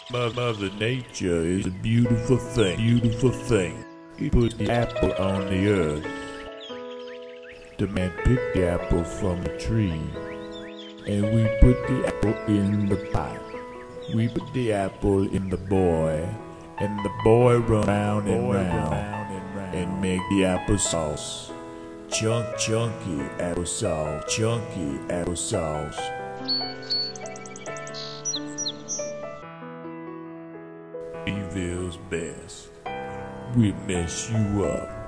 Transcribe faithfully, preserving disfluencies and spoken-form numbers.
Mother Nature is a beautiful thing, beautiful thing. He put the apple on the earth. The man picked the apple from the tree, and we put the apple in the pot. We put the apple in the boy, and the boy run round and round and make the applesauce. Chunk, chunky applesauce, chunky applesauce. Evil's best. We mess you up.